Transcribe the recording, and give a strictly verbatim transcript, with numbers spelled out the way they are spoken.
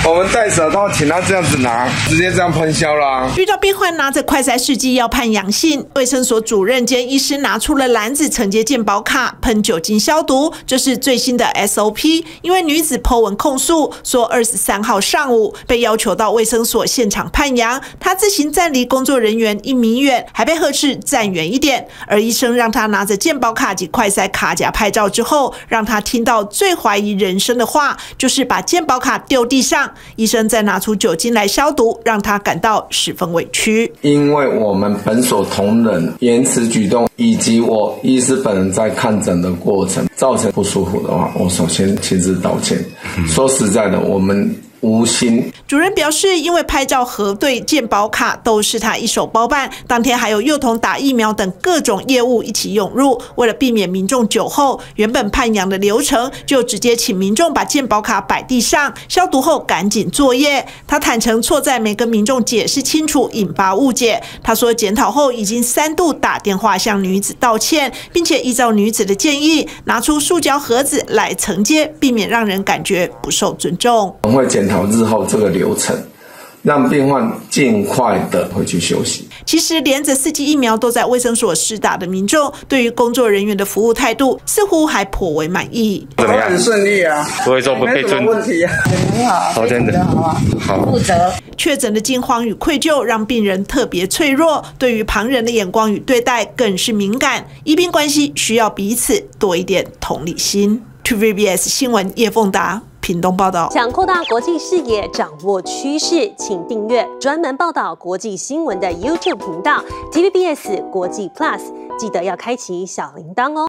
我们戴手套，请他这样子拿，直接这样喷销啦。 遇到病患拿着快筛试剂要判阳性，卫生所主任兼医师拿出了篮子承接健保卡，喷酒精消毒，这是最新的 S O P。因为女子 po 文控诉说，二十三号上午被要求到卫生所现场判阳，她自行站离工作人员一米远，还被呵斥站远一点。而医生让她拿着健保卡及快筛卡夹拍照之后，让她听到最怀疑人生的话，就是把健保卡丢地上。医生再拿出酒精来消毒，让她感到十分委屈。 因为我们本所同仁言辞举动，以及我医师本人在看诊的过程造成不舒服的话，我首先亲自道歉。嗯、说实在的，我们无心。 主任表示，因为拍照核对健保卡都是他一手包办，当天还有幼童打疫苗等各种业务一起涌入，为了避免民众酒后，原本判阳的流程就直接请民众把健保卡摆地上，消毒后赶紧作业。他坦诚错在没跟民众解释清楚，引发误解。他说，检讨后已经三度打电话向女子道歉，并且依照女子的建议，拿出塑胶盒子来承接，避免让人感觉不受尊重。 我们会检讨日后这个流程，让病患尽快的回去休息。 其实连着四剂疫苗都在卫生所施打的民众，对于工作人员的服务态度似乎还颇为满意。 怎么样？很顺利啊， 所以说不被尊没什么问题啊，很好， 好，真的好，好负责。 确诊的惊慌与愧疚让病人特别脆弱，对于旁人的眼光与对待更是敏感。医病关系需要彼此多一点同理心。T V B S 新闻叶凤达屏东报道。 想扩大国际视野，掌握趋势，请订阅专门报道国际新闻的 YouTube 频道 T V B S 国际 Plus， 记得要开启小铃铛哦。